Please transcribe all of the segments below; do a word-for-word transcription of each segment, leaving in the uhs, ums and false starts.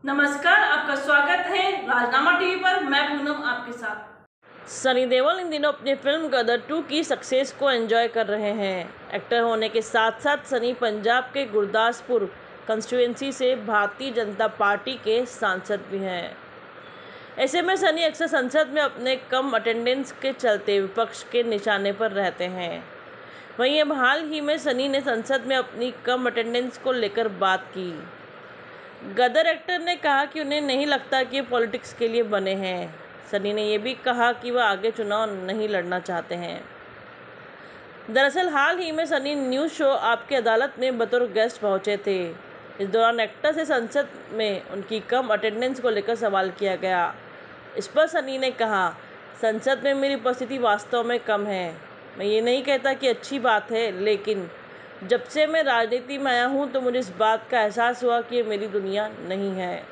नमस्कार, आपका स्वागत है राजनामा टीवी पर। मैं पूनम आपके साथ। सनी देओल इन दिनों अपनी फिल्म गदर टू की सक्सेस को एंजॉय कर रहे हैं। एक्टर होने के साथ साथ सनी पंजाब के गुरदासपुर कंस्टिट्यूएंसी से भारतीय जनता पार्टी के सांसद भी हैं। ऐसे में सनी अक्सर संसद में अपने कम अटेंडेंस के चलते विपक्ष के निशाने पर रहते हैं। वहीं अब हाल ही में सनी ने संसद में अपनी कम अटेंडेंस को लेकर बात की। गदर एक्टर ने कहा कि उन्हें नहीं लगता कि ये पॉलिटिक्स के लिए बने हैं। सनी ने यह भी कहा कि वह आगे चुनाव नहीं लड़ना चाहते हैं। दरअसल हाल ही में सनी न्यूज़ शो आपकी अदालत में बतौर गेस्ट पहुंचे थे। इस दौरान एक्टर से संसद में उनकी कम अटेंडेंस को लेकर सवाल किया गया। इस पर सनी ने कहा, संसद में मेरी उपस्थिति वास्तव में कम है। मैं ये नहीं कहता कि अच्छी बात है, लेकिन जब से मैं राजनीति में आया हूँ तो मुझे इस बात का एहसास हुआ कि ये मेरी दुनिया नहीं है।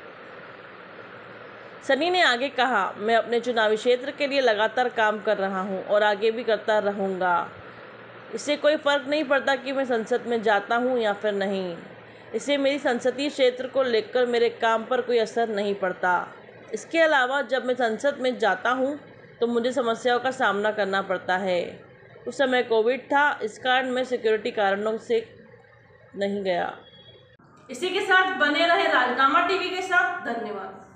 सनी ने आगे कहा, मैं अपने चुनावी क्षेत्र के लिए लगातार काम कर रहा हूं और आगे भी करता रहूंगा। इससे कोई फर्क नहीं पड़ता कि मैं संसद में जाता हूं या फिर नहीं। इससे मेरी संसदीय क्षेत्र को लेकर मेरे काम पर कोई असर नहीं पड़ता। इसके अलावा जब मैं संसद में जाता हूं तो मुझे समस्याओं का सामना करना पड़ता है। उस समय कोविड था, इस कारण मैं सिक्योरिटी कारणों से नहीं गया। इसी के साथ बने रहे राजनामा टीवी के साथ। धन्यवाद।